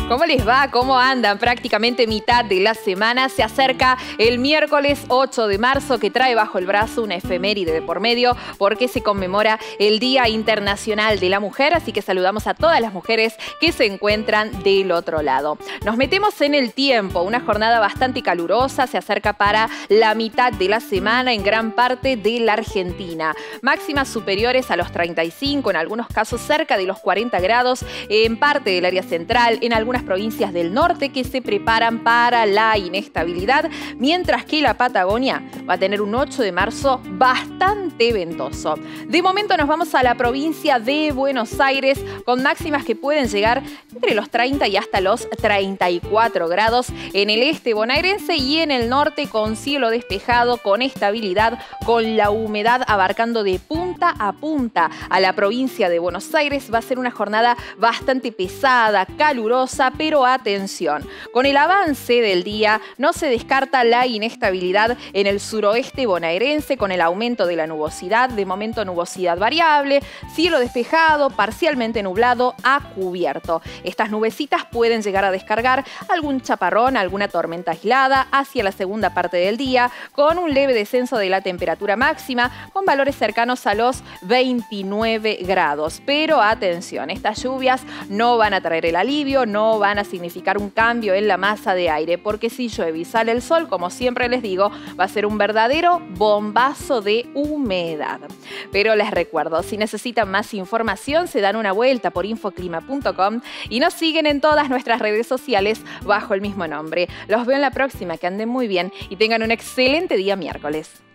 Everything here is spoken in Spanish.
¿Cómo les va? ¿Cómo andan? Prácticamente mitad de la semana. Se acerca el miércoles 8 de marzo que trae bajo el brazo una efeméride de por medio porque se conmemora el Día Internacional de la Mujer. Así que saludamos a todas las mujeres que se encuentran del otro lado. Nos metemos en el tiempo. Una jornada bastante calurosa. Se acerca para la mitad de la semana en gran parte de la Argentina. Máximas superiores a los 35, en algunos casos cerca de los 40 grados en parte del área central, en algunas provincias del norte que se preparan para la inestabilidad, mientras que la Patagonia va a tener un 8 de marzo bastante ventoso. De momento nos vamos a la provincia de Buenos Aires con máximas que pueden llegar entre los 30 y hasta los 34 grados en el este bonaerense y en el norte con cielo despejado, con estabilidad, con la humedad abarcando de punta a punta a la provincia de Buenos Aires. Va a ser una jornada bastante pesada, calurosa, pero atención, con el avance del día no se descarta la inestabilidad en el suroeste bonaerense con el aumento de la nubosidad, de momento nubosidad variable, cielo despejado, parcialmente nublado a cubierto. Estas nubecitas pueden llegar a descargar algún chaparrón, alguna tormenta aislada hacia la segunda parte del día, con un leve descenso de la temperatura máxima, con valores cercanos a los 29 grados. Pero atención, estas lluvias no van a traer el alivio, no van a significar un cambio en la masa de aire, porque si llueve y sale el sol, como siempre les digo, va a ser un verdadero bombazo de humedad. Pero les recuerdo, si necesitan más información, se dan una vuelta por infoclima.com y nos siguen en todas nuestras redes sociales bajo el mismo nombre. Los veo en la próxima, que anden muy bien y tengan un excelente día miércoles.